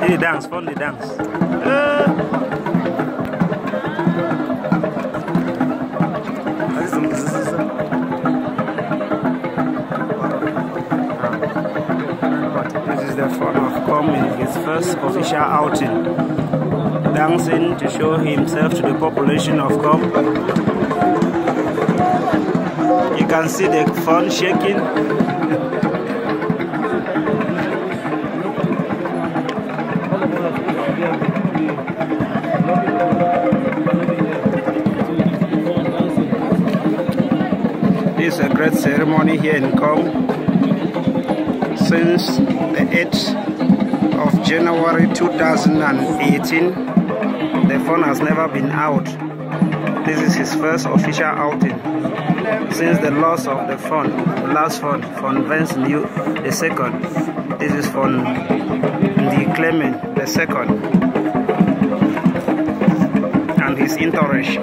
They dance, fun they dance. This is the fun of Com in his first official outing. Dancing to show himself to the population of Com. You can see the fun shaking. This is a great ceremony here in Com. Since the 8th of January 2018, the fun has never been out. This is his first official outing since the loss of the fun, the last fun Vince New the second. This is Fon Ndi Clement the second, and his entourage.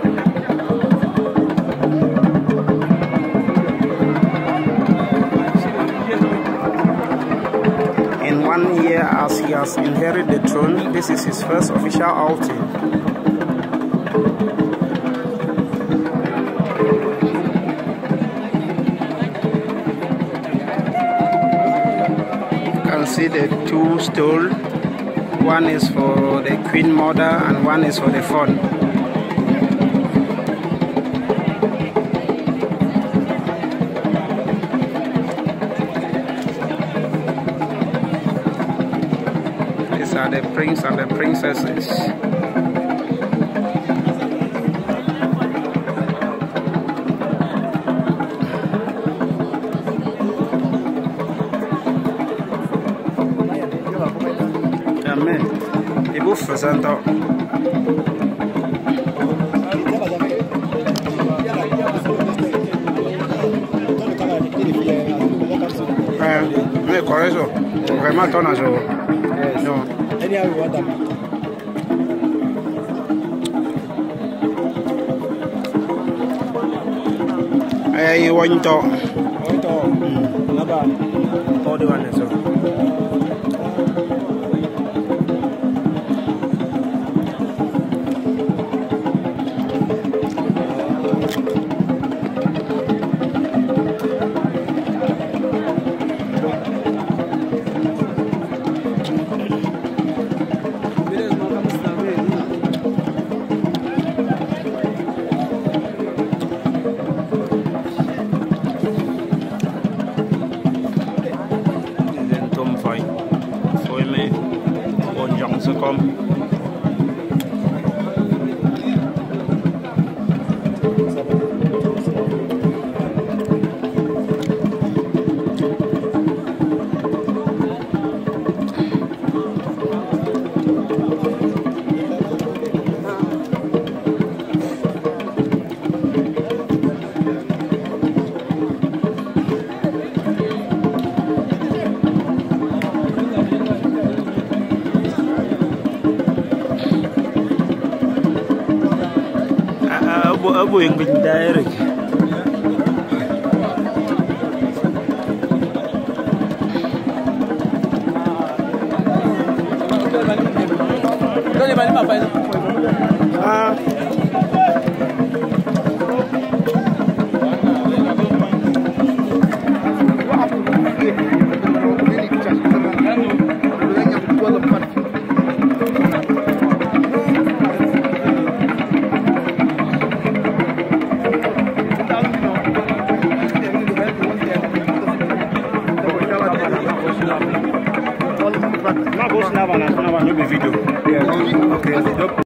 In 1 year, as he has inherited the throne, this is his first official outing. You can see the two stools. One is for the Queen Mother and one is for the fun. These are the prince and the princesses. Amen. Et vous faites un temps. Mais quoi eso? Vraiment ton âge. Non. Hey, one talk. All the one so. Abu yang bintang Não vou ensinar, não, vídeo.